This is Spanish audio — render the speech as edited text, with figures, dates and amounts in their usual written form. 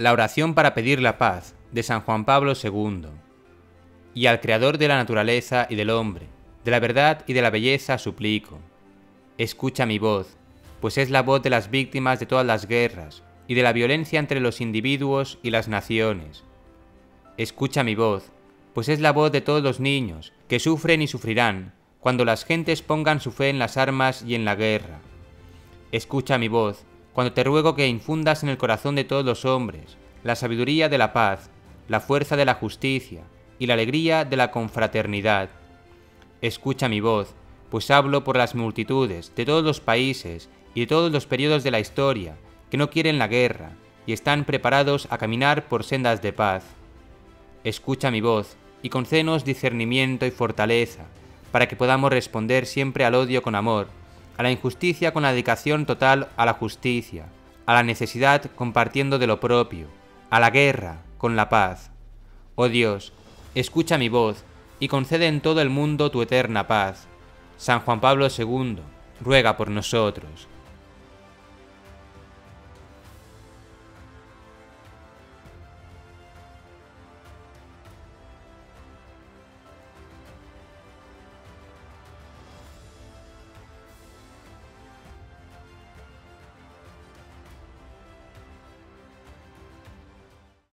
La oración para pedir la paz, de San Juan Pablo II. Y al Creador de la naturaleza y del hombre, de la verdad y de la belleza suplico. Escucha mi voz, pues es la voz de las víctimas de todas las guerras y de la violencia entre los individuos y las naciones. Escucha mi voz, pues es la voz de todos los niños que sufren y sufrirán cuando las gentes pongan su fe en las armas y en la guerra. Escucha mi voz, cuando te ruego que infundas en el corazón de todos los hombres la sabiduría de la paz, la fuerza de la justicia y la alegría de la confraternidad. Escucha mi voz, pues hablo por las multitudes de todos los países y de todos los periodos de la historia que no quieren la guerra y están preparados a caminar por sendas de paz. Escucha mi voz y concédenos discernimiento y fortaleza para que podamos responder siempre al odio con amor, a la injusticia con la dedicación total a la justicia, a la necesidad compartiendo de lo propio, a la guerra con la paz. Oh Dios, escucha mi voz y concede en todo el mundo tu eterna paz. San Juan Pablo II, ruega por nosotros.